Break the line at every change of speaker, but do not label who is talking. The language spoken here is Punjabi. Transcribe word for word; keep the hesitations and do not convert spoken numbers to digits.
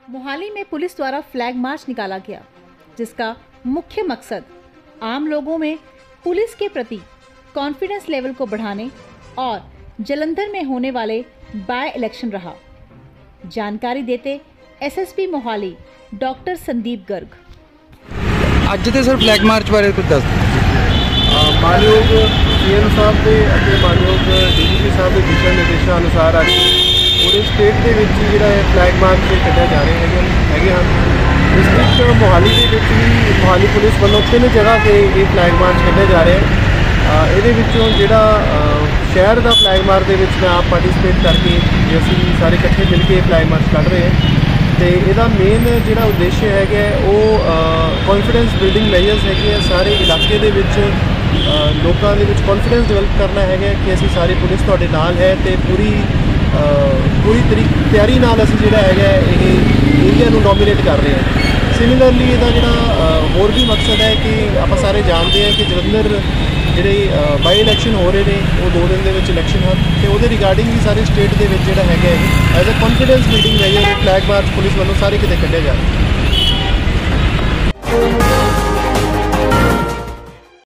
मोहाली में पुलिस द्वारा फ्लैग मार्च निकाला गया, जिसका मुख्य मकसद आम लोगों में पुलिस के प्रति कॉन्फिडेंस लेवल को बढ़ाने और जलंधर में होने वाले बाय इलेक्शन रहा। जानकारी देते एसएसपी मोहाली डॉक्टर संदीप गर्ग।
ਅੱਜ ਦੇ ਸਰ ਫਲੈਗ ਮਾਰਚ ਬਾਰੇ ਕੁਝ ਦੱਸ ਦਿਓ।
ਮਾਨਯੋਗ ਸੀਐਮ ਸਾਹਿਬ ਦੇ ਅਤੇ ਮਾਨਯੋਗ ਡੀਜੀਪੀ ਸਾਹਿਬ ਦੇ ਦਿਸ਼ਾ ਨਿਰਦੇਸ਼ਾਂ ਅਨੁਸਾਰ ਅੱਜ ਪੂਰੇ ਸਟੇਟ ਦੇ ਵਿੱਚ ਜਿਹੜਾ ਹੈ ਫਲੈਗ ਮਾਰਚ ਕੱਢਿਆ ਜਾ ਰਹੇ ਹੈਗੇ ਹੈਗੇ ਹਨ। ਡਿਸਟ੍ਰਿਕਟ ਮੋਹਾਲੀ ਦੇ ਵਿੱਚ ਵੀ ਮੋਹਾਲੀ ਪੁਲਿਸ ਵੱਲੋਂ ਤਿੰਨ ਜਗ੍ਹਾ 'ਤੇ ਇਹ ਫਲੈਗ ਮਾਰਚ ਕੱਢਿਆ ਜਾ ਰਿਹਾ ਹੈ। ਇਹਦੇ ਵਿੱਚੋਂ ਜਿਹੜਾ ਸ਼ਹਿਰ ਦਾ ਫਲੈਗ ਮਾਰਚ ਦੇ ਵਿੱਚ ਮੈਂ ਆਪ ਪਾਰਟਿਸਿਪੇਟ ਕਰਕੇ ਜੇ ਅਸੀਂ ਸਾਰੇ ਇਕੱਠੇ ਮਿਲ ਕੇ ਫਲੈਗ ਮਾਰਚ ਕੱਢ ਰਹੇ ਹਾਂ। ਤੇ ਇਹਦਾ ਮੇਨ ਜਿਹੜਾ ਉਦੇਸ਼ ਹੈਗਾ ਉਹ ਕੌਨਫੀਡੈਂਸ ਬਿਲਡਿੰਗ ਮੈਜਰਸ ਹੈਗੇ ਆ। ਸਾਰੇ ਇਲਾਕੇ ਦੇ ਵਿੱਚ ਲੋਕਾਂ ਦੇ ਵਿੱਚ ਕੌਨਫੀਡੈਂਸ ਡਿਵੈਲਪ ਕਰਨਾ ਹੈਗਾ ਕਿ ਅਸੀਂ ਸਾਰੇ ਪੁਲਿਸ ਤੁਹਾਡੇ ਨਾਲ ਹੈ ਤੇ ਪੂਰੀ ਪੂਰੀ ਤਰੀਕ ਤਿਆਰੀ ਨਾਲ ਅਸੀਂ ਜਿਹੜਾ ਹੈਗਾ ਇਹ ਏਰੀਆ ਨੂੰ ਡੋਮੀਨੇਟ ਕਰ ਰਹੇ ਹਾਂ। ਸਿਮਿਲਰਲੀ ਇਹਦਾ ਜਿਹੜਾ ਹੋਰ ਵੀ ਮਕਸਦ ਹੈ ਕਿ ਆਪਾਂ ਸਾਰੇ ਜਾਣਦੇ ਹਾਂ ਕਿ ਜਲੰਧਰ ਜਿਹੜੇ ਬਾਈ ਇਲੈਕਸ਼ਨ ਹੋ ਰਹੇ ਨੇ ਉਹ ਦੋ ਦਿਨ ਦੇ ਵਿੱਚ ਇਲੈਕਸ਼ਨ ਹਨ ਤੇ ਉਹਦੇ ਰਿਗਾਰਡਿੰਗ ਵੀ ਸਾਰੇ ਸਟੇਟ ਦੇ ਵਿੱਚ ਜਿਹੜਾ ਹੈਗਾ ਇਹ as a confidence building measure flag march police ਵੱਲੋਂ ਸਾਰੇ ਕਿਤੇ ਕੱਢਿਆ ਜਾ ਰਿਹਾ।